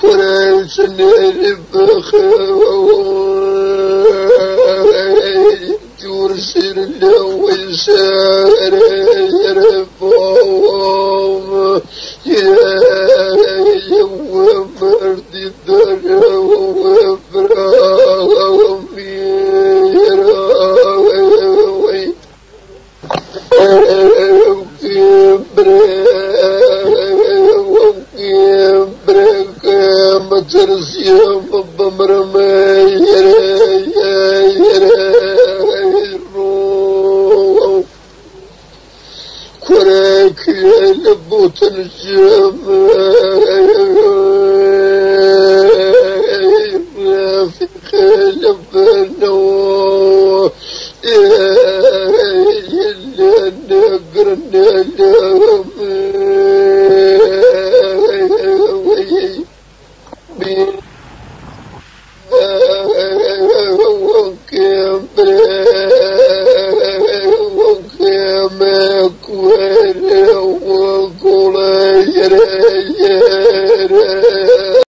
وليس نربخ ترسل له وسار يرفعهم يا يوم مرد الدنيا وفراهم يراوي مترسيا بمرمي كراك لبوت الجمال في خلف النور إلا نقرنا لهم